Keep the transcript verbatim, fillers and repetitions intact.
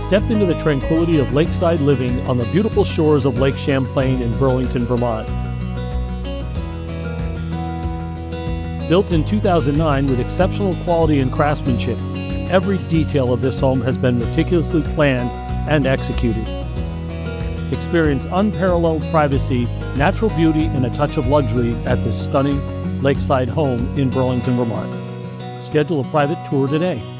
Step into the tranquility of lakeside living on the beautiful shores of Lake Champlain in Burlington, Vermont. Built in two thousand nine with exceptional quality and craftsmanship, every detail of this home has been meticulously planned and executed. Experience unparalleled privacy, natural beauty, and a touch of luxury at this stunning lakeside home in Burlington, Vermont. Schedule a private tour today.